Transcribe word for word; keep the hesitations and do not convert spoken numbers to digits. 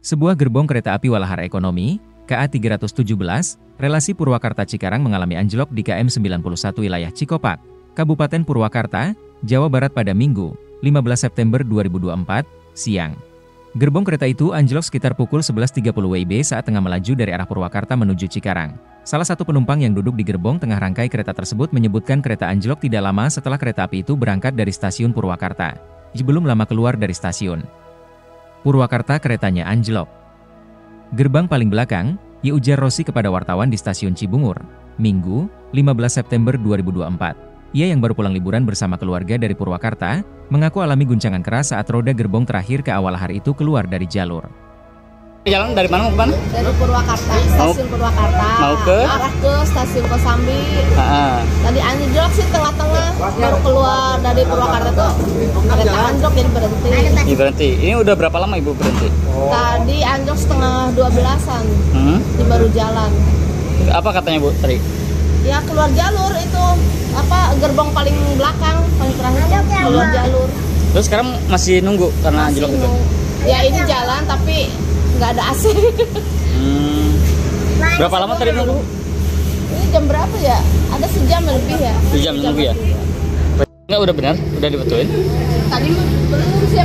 Sebuah gerbong kereta api Walahar Ekonomi, K A tiga ratus tujuh belas, relasi Purwakarta-Cikarang mengalami anjlok di K M sembilan puluh satu wilayah Cikopak, Kabupaten Purwakarta, Jawa Barat pada Minggu, lima belas September dua ribu dua puluh empat, siang. Gerbong kereta itu anjlok sekitar pukul sebelas tiga puluh W I B saat tengah melaju dari arah Purwakarta menuju Cikarang. Salah satu penumpang yang duduk di gerbong tengah rangkai kereta tersebut menyebutkan kereta anjlok tidak lama setelah kereta api itu berangkat dari stasiun Purwakarta. Belum lama keluar dari stasiun Purwakarta keretanya anjlok. Gerbang paling belakang, ia ujar Rosi kepada wartawan di stasiun Cibungur, Minggu, lima belas September dua ribu dua puluh empat. Ia yang baru pulang liburan bersama keluarga dari Purwakarta, mengaku alami guncangan keras saat roda gerbong terakhir K A Walahar itu keluar dari jalur. Jalan dari mana mau ke mana? Dari Purwakarta, stasiun Purwakarta. Mau ke? Arah ke stasiun Kosambi. Ah. Tadi anjlok sih tengah-tengah, baru keluar dari Purwakarta tuh kereta anjlok jadi berhenti. Ini berhenti. Ini udah berapa lama Ibu berhenti? Tadi anjlok setengah dua belasan, Hmm? di baru jalan. Apa katanya Bu tadi? Ya keluar jalur itu, apa gerbong paling belakang, paling terakhir keluar jalur. Terus sekarang masih nunggu karena Masih anjlok itu? nunggu. Ya ini jalan tapi nggak ada A C. Hmm. Berapa lama tadi nunggu? Ini jam berapa ya? Ada sejam lebih ya? Sejam lebih ya? Enggak, udah benar? Udah dibetulin? Tadi belum sih,